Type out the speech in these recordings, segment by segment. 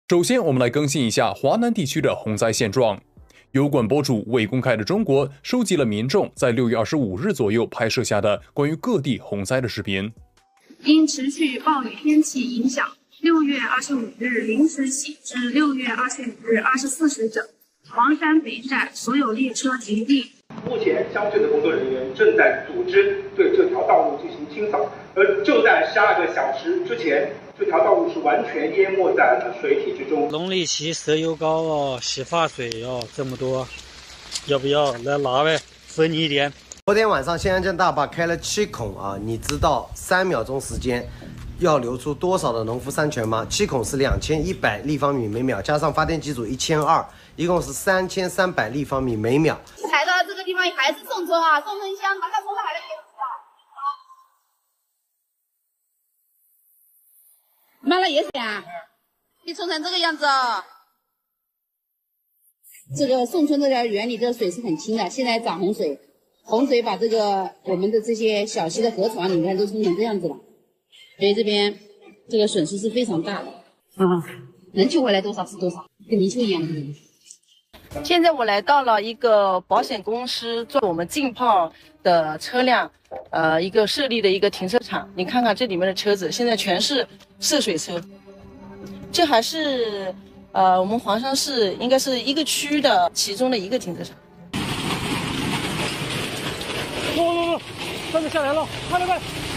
首先，我们来更新一下华南地区的洪灾现状。油管博主未公开的中国收集了民众在6月25日左右拍摄下的关于各地洪灾的视频。 因持续暴雨天气影响，6月25日0时起至6月25日24时整，黄山北站所有列车停运。 目前，乡镇的工作人员正在组织对这条道路进行清扫，而就在12个小时之前，这条道路是完全淹没在了水体之中。 农历七石油膏哦，洗发水哦，这么多，要不要来拿呗？分你一点。 昨天晚上新安镇大坝开了7孔啊，你知道3秒钟时间要流出多少的农夫山泉吗？7孔是2100立方米每秒，加上发电机组1200，一共是3300立方米每秒。 踩到这个地方还是宋村啊，宋村乡，马上从海的边啊。妈了也想，你冲成这个样子哦。这个宋村这条园里的水是很清的，现在涨洪水，洪水把这个我们的这些小溪的河床，你看都冲成这样子了，所以这边这个损失是非常大的。能救回来多少是多少，跟泥鳅一样的。 现在我来到了一个保险公司做我们浸泡的车辆，一个设立的一个停车场。你看看这里面的车子，现在全是涉水车。这还是我们黄山市应该是一个区的其中的一个停车场。 上面下来了，快点！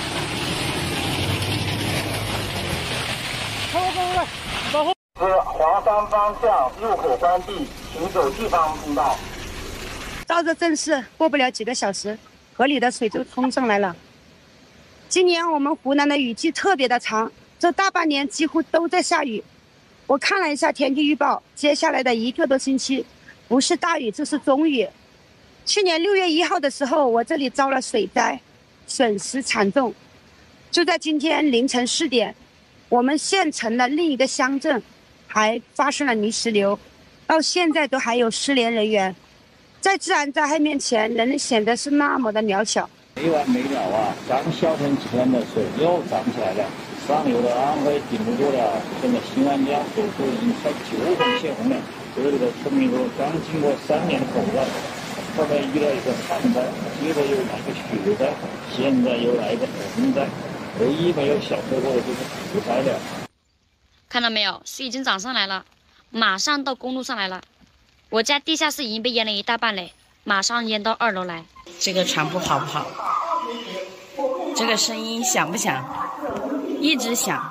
快！往后。 黄山方向入口关闭，请走地方通道。 照着阵势，过不了几个小时，河里的水就冲上来了。今年我们湖南的雨季特别的长，这大半年几乎都在下雨。我看了一下天气预报，接下来的1个多星期，不是大雨就是中雨。去年6月1号的时候，我这里遭了水灾，损失惨重。就在今天凌晨4点，我们县城的另一个乡镇还发生了泥石流，到现在都还有失联人员。在自然灾害面前，人显得是那么的渺小。 没完没了啊！刚消成前的水又涨起来了，上游的安徽顶不住了，现在新安江水库已经快9孔泄洪了。这里的村民说，刚经过3年的口罩，后面遇到一个旱灾，接着又来个雪灾，现在又来一个洪灾，唯一没有小收获的就是土灾了。 看到没有，水已经涨上来了，马上到公路上来了。我家地下室已经被淹了一大半嘞，马上淹到2楼来。 这个船铺好不好？这个声音响不响？一直响。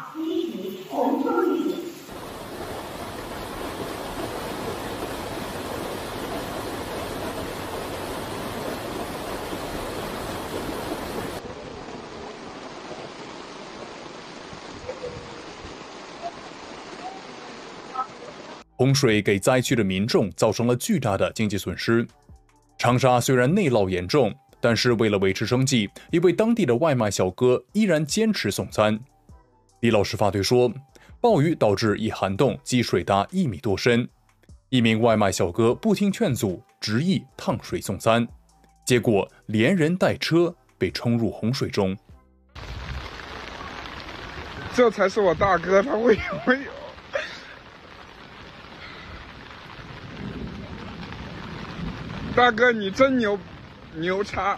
洪水给灾区的民众造成了巨大的经济损失。长沙虽然内涝严重，但是为了维持生计，一位当地的外卖小哥依然坚持送餐。李老师发推说，暴雨导致一涵洞积水达1米多深，一名外卖小哥不听劝阻，执意趟水送餐，结果连人带车被冲入洪水中。 这才是我大哥，他为什么有？大哥，你真牛叉！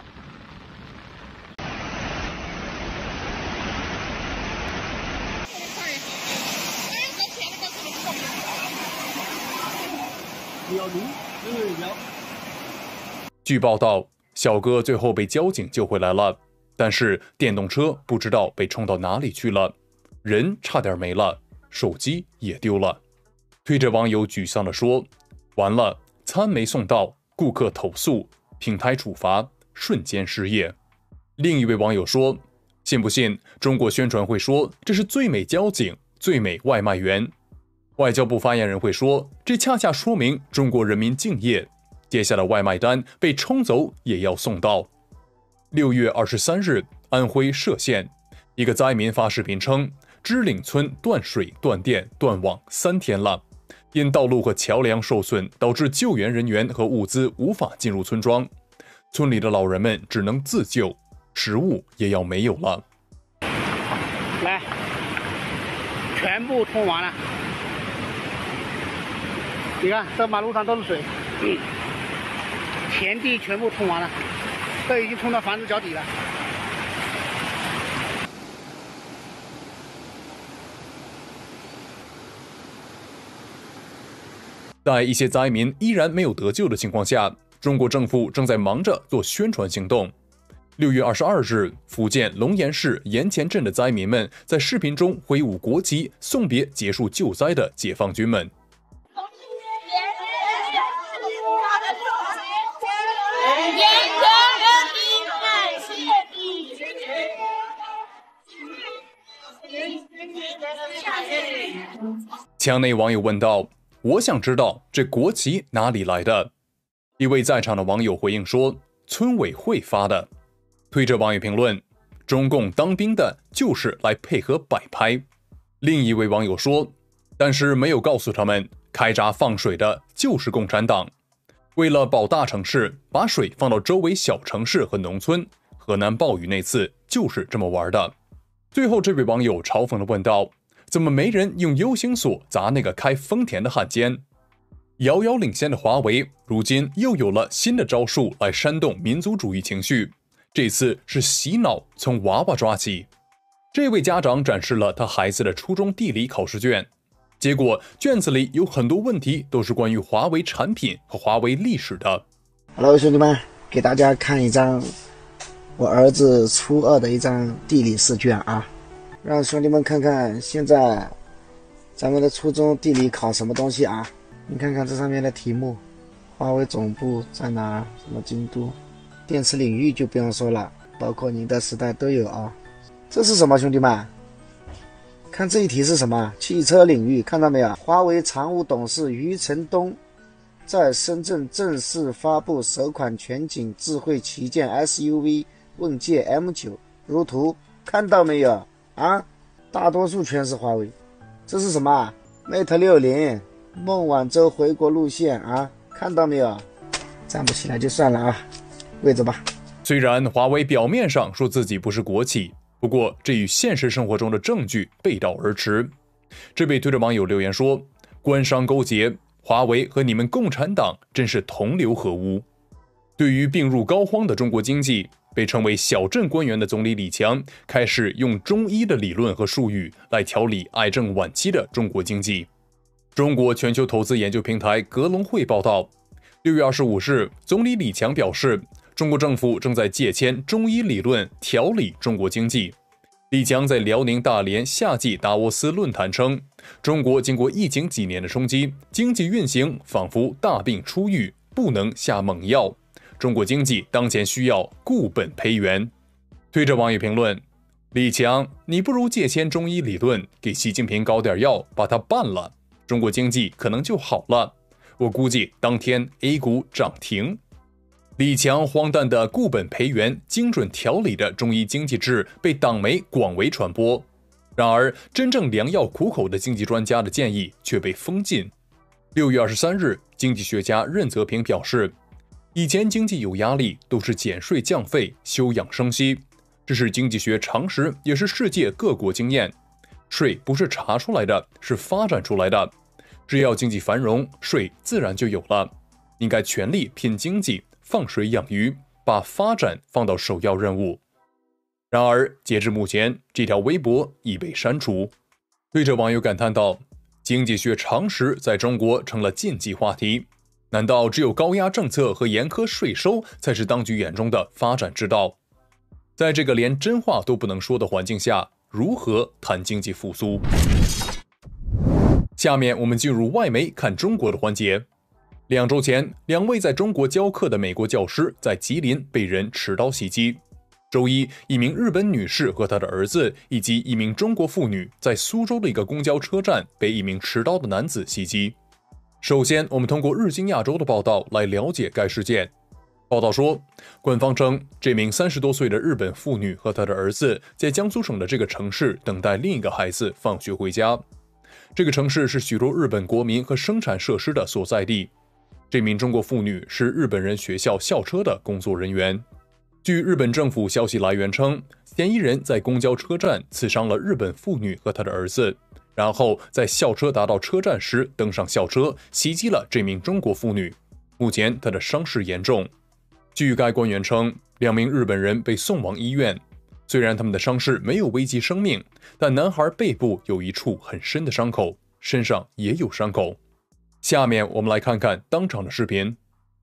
据报道，小哥最后被交警救回来了，但是电动车不知道被冲到哪里去了，人差点没了，手机也丢了。推特网友沮丧地说：“完了，餐没送到。”顾客投诉，平台处罚，瞬间失业。另一位网友说：“信不信中国宣传会说这是最美交警、最美外卖员？外交部发言人会说，这恰恰说明中国人民敬业。接下的外卖单被冲走也要送到。”6月23日，安徽歙县一个灾民发视频称，支岭村断水、断电、断网3天了。因道路和桥梁受损，导致救援人员和物资无法进入村庄，村里的老人们只能自救，食物也要没有了。 来，全部冲完了， 你看这马路上都是水，田地全部冲完了，都已经冲到房子脚底了。 在一些灾民依然没有得救的情况下，中国政府正在忙着做宣传行动。6月22日，福建龙岩市盐田镇的灾民们在视频中挥舞国旗，送别结束救灾的解放军们。墙内网友问道：“我想知道这国旗哪里来的？”一位在场的网友回应说：“村委会发的。”推着网友评论：“中共当兵的就是来配合摆拍。”另一位网友说：“但是没有告诉他们，开闸放水的就是共产党。为了保大城市，把水放到周围小城市和农村。河南暴雨那次就是这么玩的。”最后，这位网友嘲讽地问道：“怎么没人用 U 型锁砸那个开丰田的汉奸？”遥遥领先的华为，如今又有了新的招数来煽动民族主义情绪。这次是洗脑，从娃娃抓起。这位家长展示了他孩子的初中地理考试卷，结果卷子里有很多问题都是关于华为产品和华为历史的。 Hello， 兄弟们，给大家看一张我儿子初2的一张地理试卷啊，让兄弟们看看现在咱们的初中地理考什么东西啊？你看看这上面的题目，华为总部在哪？什么京都？电池领域就不用说了，包括宁德时代都有啊。这是什么，兄弟们？看这一题是什么？汽车领域，看到没有？华为常务董事余承东在深圳正式发布首款全景智慧旗舰 SUV 问界 M9， 如图，看到没有啊？大多数全是华为。这是什么？ Mate 60孟晚舟回国路线啊，看到没有？站不起来就算了啊，跪着吧。 虽然华为表面上说自己不是国企，不过这与现实生活中的证据背道而驰。这位推特网友留言说：“官商勾结，华为和你们共产党真是同流合污。”对于病入膏肓的中国经济，被称为小镇官员的总理李强开始用中医的理论和术语来调理癌症晚期的中国经济。中国全球投资研究平台格隆汇报道，6月25日，总理李强表示，中国政府正在借鉴中医理论调理中国经济。李强在辽宁大连夏季达沃斯论坛称，中国经过疫情几年的冲击，经济运行仿佛大病初愈，不能下猛药。中国经济当前需要固本培元。推着网友评论：“李强，你不如借鉴中医理论，给习近平搞点药，把他办了。中国经济可能就好了。”我估计当天 A 股涨停。李强荒诞的固本培元、精准调理的中医经济志被党媒广为传播，然而真正良药苦口的经济专家的建议却被封禁。6月23日，经济学家任泽平表示，以前经济有压力都是减税降费、休养生息，这是经济学常识，也是世界各国经验。税不是查出来的，是发展出来的。只要经济繁荣，税自然就有了。应该全力拼经济，放水养鱼，把发展放到首要任务。然而，截至目前，这条微博已被删除。对着网友感叹道：“经济学常识在中国成了禁忌话题。难道只有高压政策和严苛税收才是当局眼中的发展之道？”在这个连真话都不能说的环境下，如何谈经济复苏？下面我们进入外媒看中国的环节。2周前，2位在中国教课的美国教师在吉林被人持刀袭击。周一，一名日本女士和她的儿子以及一名中国妇女在苏州的一个公交车站被一名持刀的男子袭击。首先，我们通过日经亚洲的报道来了解该事件。报道说，官方称这名30多岁的日本妇女和她的儿子在江苏省的这个城市等待另一个孩子放学回家。这个城市是许多日本国民和生产设施的所在地。这名中国妇女是日本人学校校车的工作人员。据日本政府消息来源称，嫌疑人在公交车站刺伤了日本妇女和她的儿子， 然后在校车达到车站时登上校车，袭击了这名中国妇女。目前她的伤势严重。据该官员称，2名日本人被送往医院。虽然他们的伤势没有危及生命，但男孩背部有一处很深的伤口，身上也有伤口。下面我们来看看当场的视频。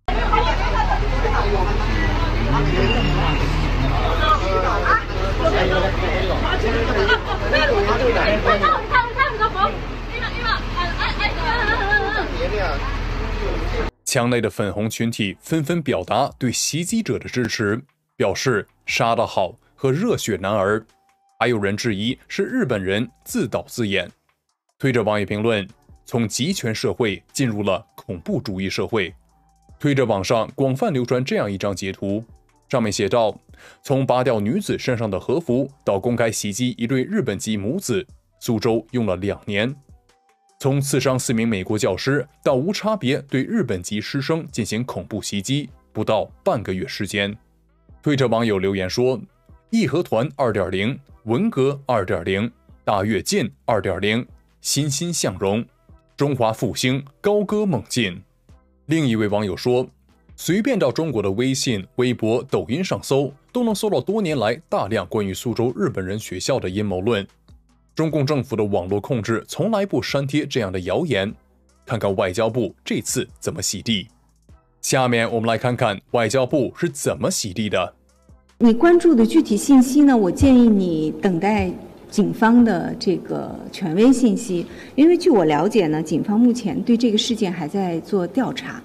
墙内的粉红群体纷纷表达对袭击者的支持，表示杀得好和热血男儿，还有人质疑是日本人自导自演。推着网友评论，从极权社会进入了恐怖主义社会。推着网上广泛流传这样一张截图，上面写道：从拔掉女子身上的和服到公开袭击一对日本籍母子，苏州用了2年。从刺伤4名美国教师到无差别对日本籍师生进行恐怖袭击，不到半个月时间。推着网友留言说：义和团 2.0， 文革 2.0， 大跃进 2.0， 欣欣向荣，中华复兴高歌猛进。另一位网友说，随便到中国的微信、微博、抖音上搜，都能搜到多年来大量关于苏州日本人学校的阴谋论。中共政府的网络控制从来不删帖这样的谣言，看看外交部这次怎么洗地。下面我们来看看外交部是怎么洗地的。 你关注的具体信息呢，我建议你等待警方的这个权威信息，因为据我了解呢，警方目前对这个事件还在做调查。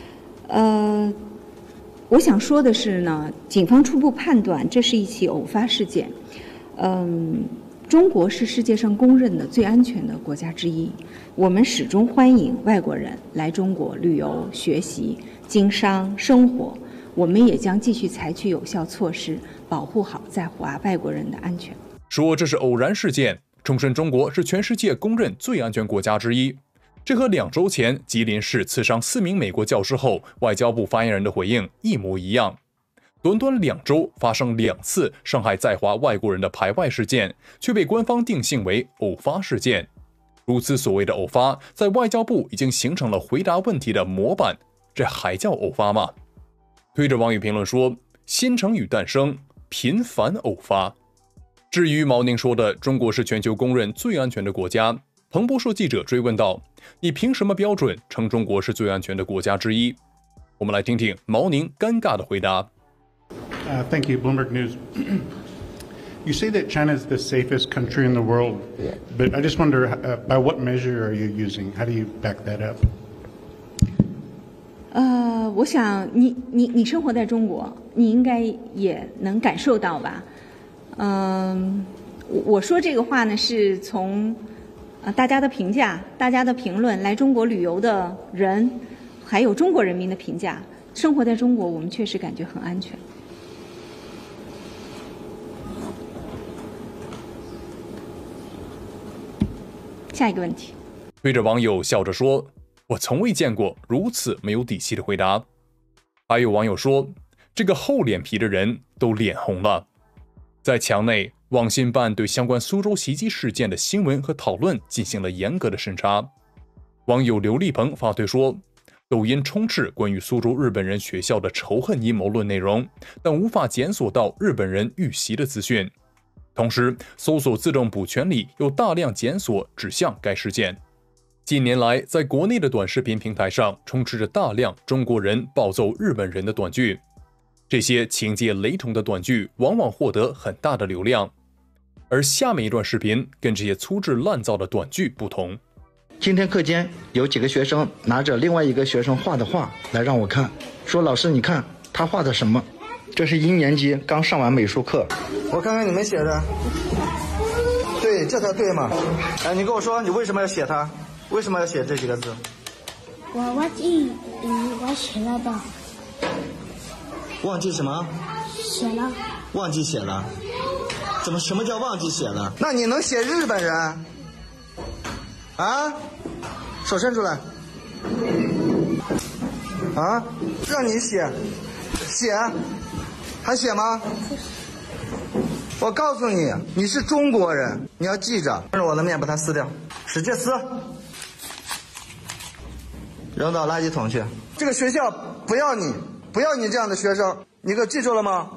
我想说的是呢，警方初步判断这是一起偶发事件。中国是世界上公认的最安全的国家之一，我们始终欢迎外国人来中国旅游、学习、经商、生活。我们也将继续采取有效措施，保护好在华外国人的安全。 说这是偶然事件，重申中国是全世界公认最安全国家之一。这和2周前吉林市刺伤4名美国教师后，外交部发言人的回应一模一样。短短2周发生2次伤害在华外国人的排外事件，却被官方定性为偶发事件。如此所谓的偶发，在外交部已经形成了回答问题的模板，这还叫偶发吗？推着网友评论说，新成语诞生，频繁偶发。至于毛宁说的中国是全球公认最安全的国家，彭博社记者追问道，你凭什么标准称中国是最安全的国家之一？我们来听听毛宁尴尬的回答。 Thank you, Bloomberg News. You say that China is the safest country in the world, but I just wonder, by what measure are you using? How do you back that up? 我想你生活在中国，你应该也能感受到吧？我说这个话呢，是从大家的评价、大家的评论，来中国旅游的人，还有中国人民的评价。生活在中国，我们确实感觉很安全。下一个问题， 对着网友笑着说：“我从未见过如此没有底气的回答。”还有网友说：“这个厚脸皮的人都脸红了。”在墙内，网信办对相关苏州袭击事件的新闻和讨论进行了严格的审查。网友刘立鹏发推说：“抖音充斥关于苏州日本人学校的仇恨阴谋论内容，但无法检索到日本人遇袭的资讯。同时，搜索自动补全里有大量检索指向该事件。近年来，在国内的短视频平台上充斥着大量中国人暴揍日本人的短剧，这些情节雷同的短剧往往获得很大的流量。而下面一段视频跟这些粗制滥造的短剧不同。 今天课间有几个学生拿着另外一个学生画的画来让我看，说老师你看他画的什么？这是1年级刚上完美术课，我看看你们写的，对，这才对嘛。哎，你跟我说你为什么要写它？为什么要写这几个字？ 我忘记我写了的。 忘记什么？ 写了。 忘记写了？什么叫忘记写了？那你能写日本人？啊？手伸出来。啊？让你写，还写吗？我告诉你，你是中国人，你要记着，当着我的面把它撕掉。 使劲撕，扔到垃圾桶去。这个学校不要你这样的学生，你可记住了吗？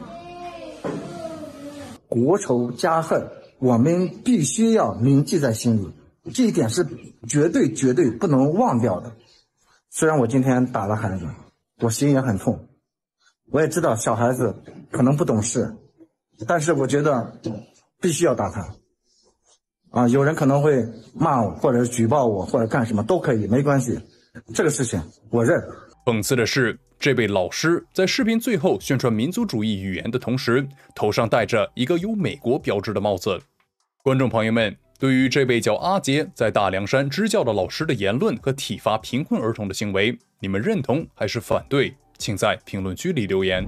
国仇家恨，我们必须要铭记在心里，这一点是绝对不能忘掉的。虽然我今天打了孩子，我心也很痛，我也知道小孩子可能不懂事，但是我觉得必须要打他。有人可能会骂我，或者举报我，或者干什么都可以，没关系，这个事情我认。 讽刺的是，这位老师在视频最后宣传民族主义语言的同时，头上戴着一个有美国标志的帽子。观众朋友们，对于这位叫阿杰在大凉山支教的老师的言论和体罚贫困儿童的行为，你们认同还是反对？请在评论区里留言。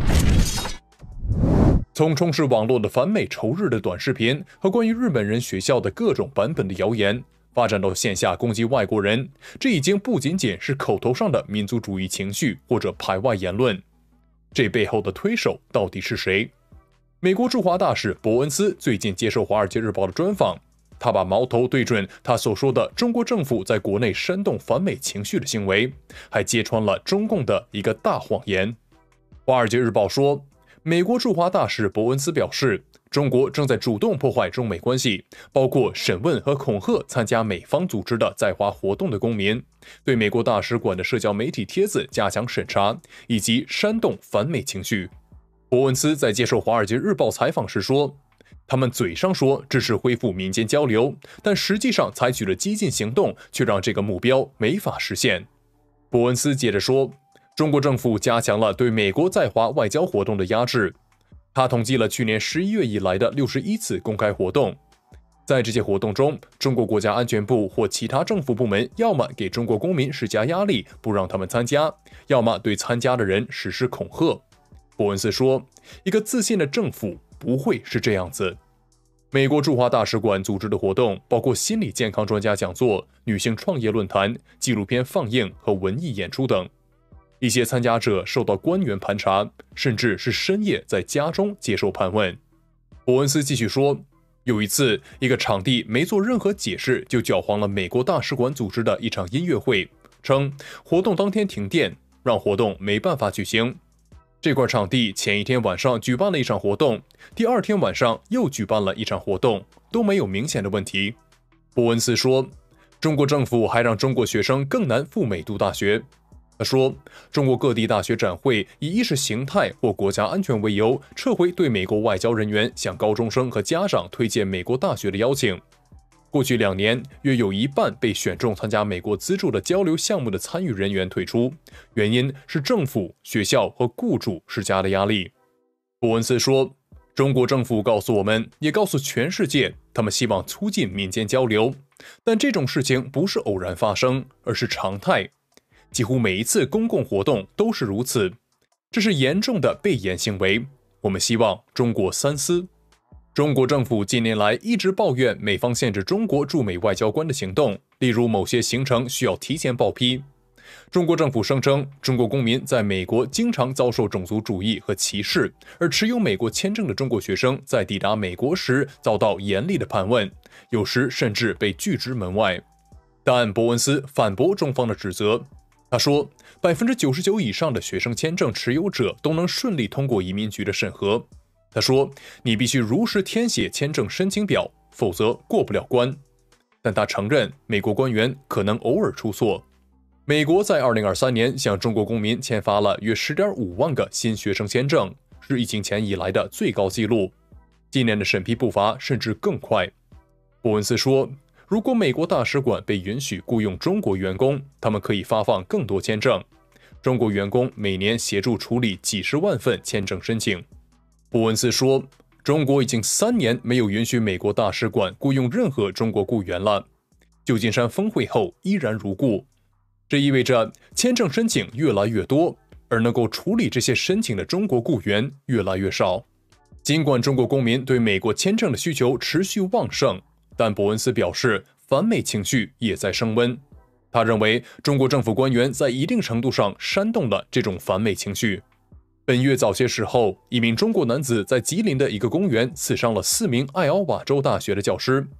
从充斥网络的反美仇日的短视频和关于日本人学校的各种版本的谣言，发展到线下攻击外国人，这已经不仅仅是口头上的民族主义情绪或者排外言论。这背后的推手到底是谁？美国驻华大使伯恩斯最近接受《华尔街日报》的专访，他把矛头对准他所说的中国政府在国内煽动反美情绪的行为，还揭穿了中共的一个大谎言。《华尔街日报》说，美国驻华大使伯恩斯表示，中国正在主动破坏中美关系，包括审问和恐吓参加美方组织的在华活动的公民，对美国大使馆的社交媒体帖子加强审查，以及煽动反美情绪。伯恩斯在接受《华尔街日报》采访时说，他们嘴上说支持恢复民间交流，但实际上采取了激进行动，却让这个目标没法实现。伯恩斯接着说，中国政府加强了对美国在华外交活动的压制。他统计了去年11月以来的61次公开活动，在这些活动中，中国国家安全部或其他政府部门要么给中国公民施加压力，不让他们参加，要么对参加的人实施恐吓。伯恩斯说，一个自信的政府不会是这样子。美国驻华大使馆组织的活动包括心理健康专家讲座、女性创业论坛、纪录片放映和文艺演出等。一些参加者受到官员盘查，甚至是深夜在家中接受盘问。伯恩斯继续说，有一次，一个场地没做任何解释就搅黄了美国大使馆组织的一场音乐会，称活动当天停电，让活动没办法举行。这块场地前一天晚上举办了一场活动，第二天晚上又举办了一场活动，都没有明显的问题。伯恩斯说，中国政府还让中国学生更难赴美读大学。他说，中国各地大学展会以意识形态或国家安全为由，撤回对美国外交人员向高中生和家长推荐美国大学的邀请。过去2年，约有一半被选中参加美国资助的交流项目的参与人员退出，原因是政府、学校和雇主施加的压力。伯恩斯说，中国政府告诉我们，也告诉全世界，他们希望促进民间交流，但这种事情不是偶然发生，而是常态。几乎每一次公共活动都是如此，这是严重的背言行为。我们希望中国三思。中国政府近年来一直抱怨美方限制中国驻美外交官的行动，例如某些行程需要提前报批。中国政府声称，中国公民在美国经常遭受种族主义和歧视，而持有美国签证的中国学生在抵达美国时遭到严厉的盘问，有时甚至被拒之门外。但伯恩斯反驳中方的指责。他说，99%以上的学生签证持有者都能顺利通过移民局的审核。他说，你必须如实填写签证申请表，否则过不了关。但他承认，美国官员可能偶尔出错。美国在2023年向中国公民签发了约10.5万个新学生签证，是疫情前以来的最高纪录。今年的审批步伐甚至更快。伯恩斯说，如果美国大使馆被允许雇佣中国员工，他们可以发放更多签证。中国员工每年协助处理几十万份签证申请。伯恩斯说，中国已经3年没有允许美国大使馆雇佣任何中国雇员了。旧金山峰会后依然如故，这意味着签证申请越来越多，而能够处理这些申请的中国雇员越来越少。尽管中国公民对美国签证的需求持续旺盛，但伯恩斯表示，反美情绪也在升温。他认为，中国政府官员在一定程度上煽动了这种反美情绪。本月早些时候，一名中国男子在吉林的一个公园刺伤了4名爱奥瓦州大学的教师。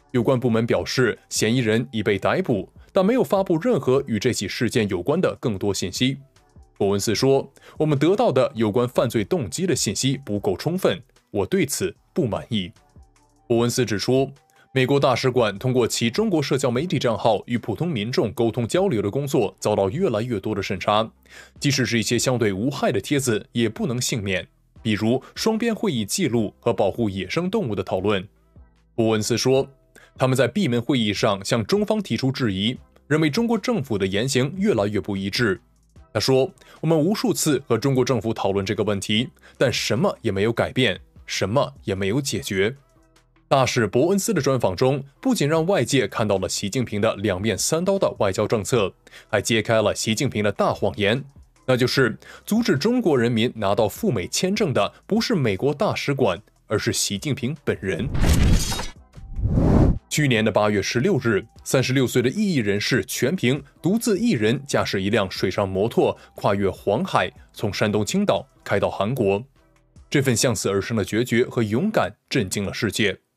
有关部门表示，嫌疑人已被逮捕，但没有发布任何与这起事件有关的更多信息。伯恩斯说：“我们得到的有关犯罪动机的信息不够充分，我对此不满意。”伯恩斯指出，美国大使馆通过其中国社交媒体账号与普通民众沟通交流的工作遭到越来越多的审查，即使是一些相对无害的帖子也不能幸免，比如双边会议记录和保护野生动物的讨论。伯恩斯说，他们在闭门会议上向中方提出质疑，认为中国政府的言行越来越不一致。他说，我们无数次和中国政府讨论这个问题，但什么也没有改变，什么也没有解决。大使伯恩斯的专访中，不仅让外界看到了习近平的两面三刀的外交政策，还揭开了习近平的大谎言，那就是阻止中国人民拿到赴美签证的不是美国大使馆，而是习近平本人。去年的8月16日，36岁的异议人士全平独自一人驾驶一辆水上摩托跨越黄海，从山东青岛开到韩国。这份向死而生的决绝和勇敢震惊了世界。